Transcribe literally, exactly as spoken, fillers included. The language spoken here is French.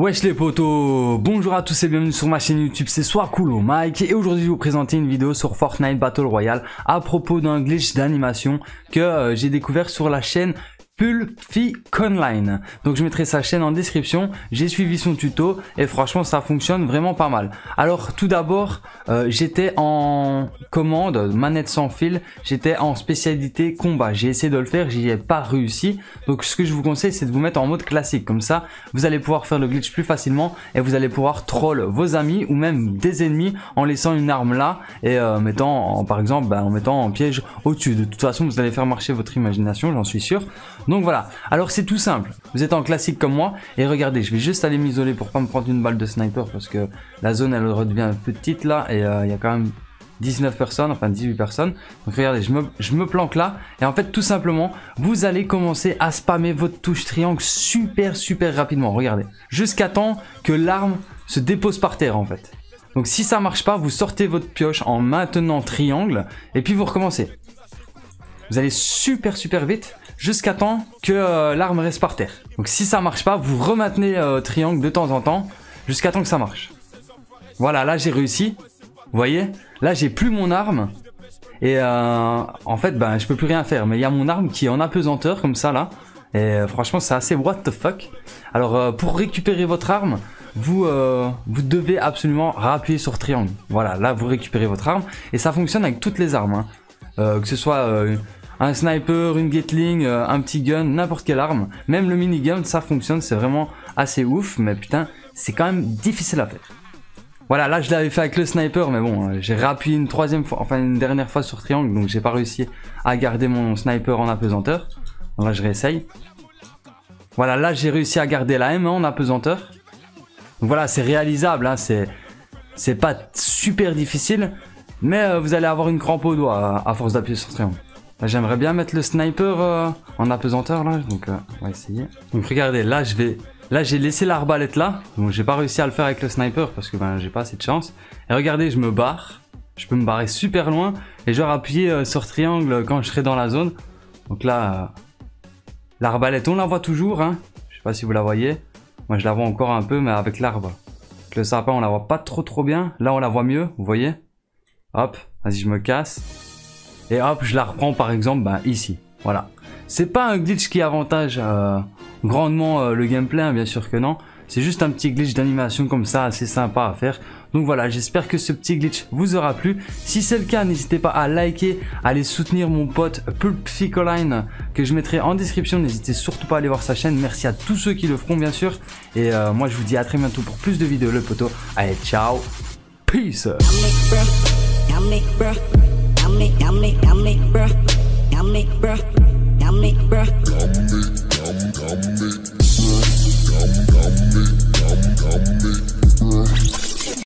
Wesh les potos, bonjour à tous et bienvenue sur ma chaîne YouTube, c'est Swakulo Mike et aujourd'hui je vais vous présenter une vidéo sur Fortnite Battle Royale à propos d'un glitch d'animation que euh, j'ai découvert sur la chaîne Pulpiconline. Donc je mettrai sa chaîne en description, j'ai suivi son tuto et franchement ça fonctionne vraiment pas mal. Alors tout d'abord euh, j'étais en commande, manette sans fil, j'étais en spécialité combat. J'ai essayé de le faire, j'y ai pas réussi. Donc ce que je vous conseille c'est de vous mettre en mode classique. Comme ça vous allez pouvoir faire le glitch plus facilement et vous allez pouvoir troll vos amis ou même des ennemis en laissant une arme là et euh, mettant en, par exemple ben, en mettant en piège au-dessus. De toute façon vous allez faire marcher votre imagination, j'en suis sûr. Donc voilà, alors c'est tout simple, vous êtes en classique comme moi et regardez, je vais juste aller m'isoler pour pas me prendre une balle de sniper parce que la zone elle redevient petite là et il euh, y a quand même dix-neuf personnes, enfin dix-huit personnes. Donc regardez, je me, je me planque là et en fait tout simplement vous allez commencer à spammer votre touche triangle super super rapidement, regardez, jusqu'à temps que l'arme se dépose par terre en fait. Donc si ça marche pas, vous sortez votre pioche en maintenant triangle et puis vous recommencez. Vous allez super super vite jusqu'à temps que euh, l'arme reste par terre. Donc si ça marche pas, vous remaintenez euh, triangle de temps en temps jusqu'à temps que ça marche. Voilà, là j'ai réussi. Vous voyez, là j'ai plus mon arme et euh, en fait ben je peux plus rien faire. Mais il y a mon arme qui est en apesanteur comme ça là. Et euh, franchement c'est assez what the fuck. Alors euh, pour récupérer votre arme, vous euh, vous devez absolument rappuyer sur triangle. Voilà, là vous récupérez votre arme et ça fonctionne avec toutes les armes. Hein. Euh, que ce soit euh, un sniper, une gatling, euh, un petit gun, n'importe quelle arme. Même le minigun, ça fonctionne, c'est vraiment assez ouf. Mais putain, c'est quand même difficile à faire. Voilà, là je l'avais fait avec le sniper, mais bon, euh, j'ai réappuyé une troisième fois, enfin une dernière fois sur triangle, donc j'ai pas réussi à garder mon sniper en apesanteur. Donc là je réessaye. Voilà, là j'ai réussi à garder la M en apesanteur. Donc voilà, c'est réalisable, hein, c'est c'est pas super difficile, mais euh, vous allez avoir une crampe au doigt à, à force d'appuyer sur triangle. J'aimerais bien mettre le sniper euh, en apesanteur là, donc euh, on va essayer. Donc regardez, là je vais, là j'ai laissé l'arbalète là, donc j'ai pas réussi à le faire avec le sniper parce que ben j'ai pas assez de chance. Et regardez, je me barre, je peux me barrer super loin et genre appuyer euh, sur triangle quand je serai dans la zone. Donc là, euh, l'arbalète on la voit toujours, hein. Je sais pas si vous la voyez, moi je la vois encore un peu, mais avec l'arbre, avec le sapin on la voit pas trop trop bien. Là on la voit mieux, vous voyez. Hop, vas-y je me casse. Et hop, je la reprends par exemple bah, ici. Voilà. C'est pas un glitch qui avantage euh, grandement euh, le gameplay, hein, bien sûr que non. C'est juste un petit glitch d'animation comme ça, assez sympa à faire. Donc voilà, j'espère que ce petit glitch vous aura plu. Si c'est le cas, n'hésitez pas à liker, à aller soutenir mon pote Pulpiconline que je mettrai en description. N'hésitez surtout pas à aller voir sa chaîne. Merci à tous ceux qui le feront, bien sûr. Et euh, moi, je vous dis à très bientôt pour plus de vidéos, le poteau. Allez, ciao. Peace. Yummy, yummy, yummy, yummy,